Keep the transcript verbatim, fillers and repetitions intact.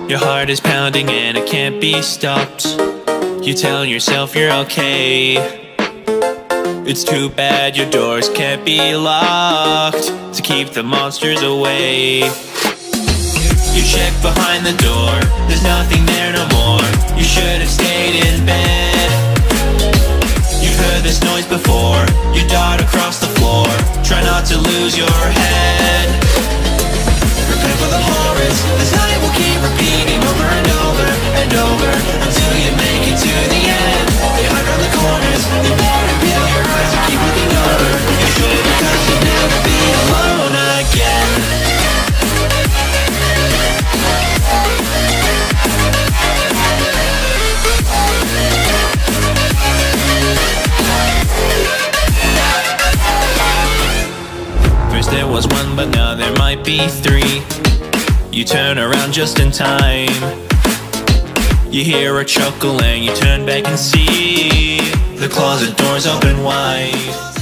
Your heart is pounding and it can't be stopped. You tell yourself you're okay. It's too bad your doors can't be locked to keep the monsters away. You check behind the door, there's nothing there no more. You should have stayed in bed. You've heard this noise before, you dart across the floor. Try not to lose your head. Prepare for the horrors, this night will keep repeating over and over and over until you make it to the end. You hide around the corners, you better peel your eyes and keep looking over your shoulder, because you'll never be alone again. First there was one, but now there might be three. You turn around just in time. You hear a chuckle and you turn back and see the closet doors open wide.